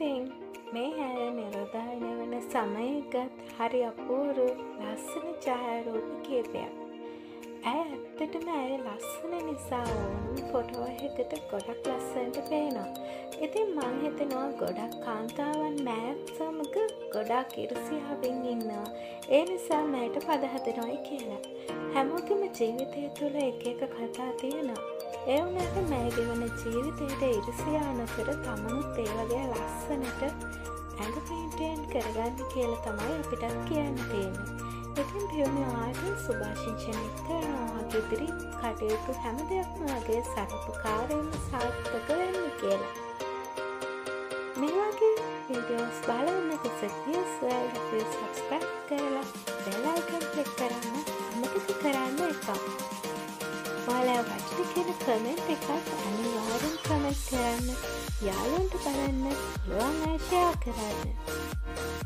ඉතින් මේ ඇය නිරෝධායනය වන සමයගත් හරි අපූරු ලස්සන ඡායාරූප කීපයක්. ඇය ඇත්තටම ඇය ලස්සන නිසා ඕනුම් ෆොටෝ එකකට ගොඩක් ලස්සනට පේනවා. ඉතින් මං හිතනවා ගොඩක් කාන්තාවන් මෑත් සමග ගොඩක් ඉරිසියාවෙන් ඉන්නවා. ඒ නිසා මෑට පද හදනොයි කියලා. හැමෝගෙම ජීවිතය තුළ එක එක කතා තියෙනවා. ඒ වුණාට මෑ ගෙවන ජීවිතයට ඉරිසියා නොකර තමනුත් ඒ වගේ ලස්සනට ඇඟ පේන්ටෙන් කරගන්න කියලා තමයි අපිටත් කියන්න තියෙන්නේ. ඉතින් පියුණු ආදී සුභාශිංසනයක් කරනවා ඉදිරි කටයුතු හැම දෙයක්ම වගේ සරුපකාරයෙන්ම සාර්ථක වෙන්න කියලා. මේ වගේ වීඩියෝස් බලන්න කුසතියස් වලට සබ්ස්ක්‍රයිබ් කරලා බෙල් අයිකන් ක්ලික් කරන්න අමතක කරන්න එපා. ඔයාලා වචන කියන කමෙන්ට් එකක් අනිවාර්යෙන් කමෙන්ට් කරන්න. යාළුවන්ට බලන්න පුළුවන් අය ෂෙයා කරන්න.